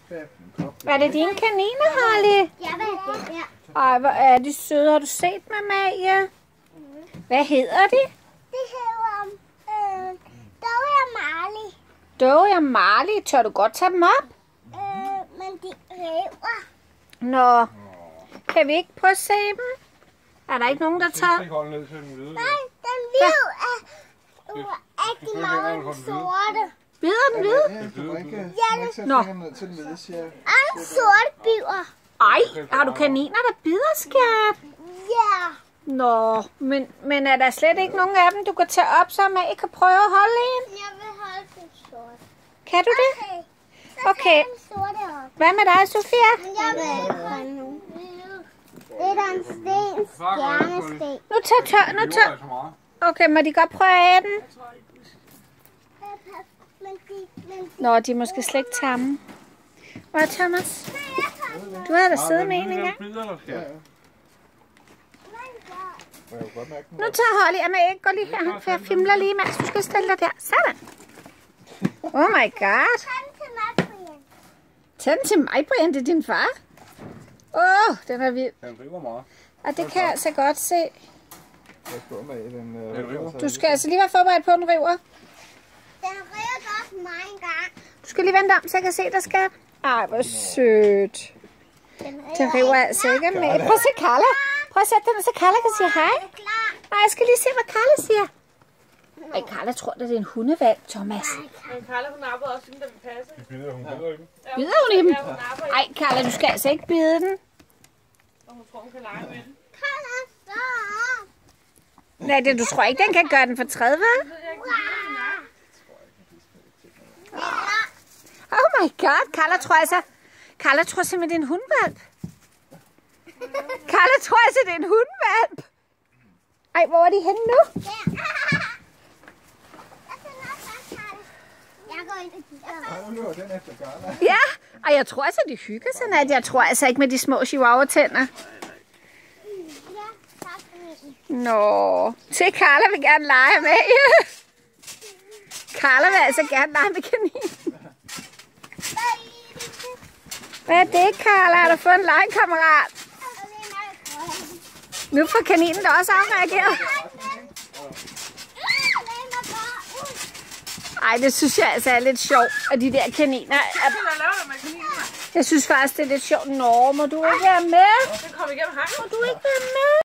Er det dine kaniner, Holly? Ja, hvad er det der? Ej, hvor er de søde. Har du set dem, Amalie? Hvad hedder de? Det hedder Dory og Marley. Dory og Marley. Tør du godt tage dem op? Men de river. Nå. Kan vi ikke prøve at se dem? Er der ikke nogen, der tager? Nej, den hvide er rigtig mange sorte. Bider den hvide? Nå. Og sorte biver. Ej, har du kaniner, der bider, skat? Ja. Nå, men er der slet ikke nogen af dem, du kan tage op, så man ikke kan prøve at holde en? Jeg vil holde den sorte. Kan du det? Så Okay. tager den sorte op. Hvad med dig, Sofia? Men jeg vil ikke holde nu. Det er der en sten, stjernesten. Nu tør. Okay, må de godt prøve af den? Nå, de er måske slet ikke tamme. Hvor er Thomas? Du har da siddet med en engang. Nu tager Holly, Amalie, gå lige her, for jeg filmer lige, mens du skal stille dig der. Sådan. Oh my god. Tag den til mig, Brian. Det er din far. Den er vild. Den river meget. Og det kan jeg altså godt se. Den river. Du skal altså lige være forberedt på, at den river. Den river også mig engang. Du skal lige vente om, så jeg kan se dig, skat. Ej, hvor sødt. Den river altså ikke med. Prøv at se Carla. Prøv at sætte den, så Carla kan sige hej. Nej, jeg skal lige se, hvad Carla siger. Ej, Carla tror, at det er en hundevalg, Thomas. Men Carla, hun arbejder også, inden der vil passe. Bider hun i dem? Bider hun i dem? Ja, hun arbejder. Ej, Carla, du skal altså ikke bide den. Og hun tror, hun kan lege med den. Nej, det, du tror ikke, den kan gøre den for træde, hva'? Oh my god, Carla tror altså... Carla tror simpelthen, det er en hundvalp. Carla tror altså, det er en hundvalp. Ej, hvor er de henne nu? Ja, og jeg tror altså, de hygger sig, Nadia. Jeg tror altså ikke med de små chihuahua-tænder. Nå, se Carla vil gerne lege med. Carla vil altså gerne lege med kaninen. Hvad er det, Carla? Har du fået en legekammerat? Nu får kaninen da også afreageret. Ej, det synes jeg altså er lidt sjovt, at de der kaniner... Jeg synes faktisk, det er lidt sjovt. Nå, må du ikke være med? Den kom igennem hegnet. Må du ikke være med?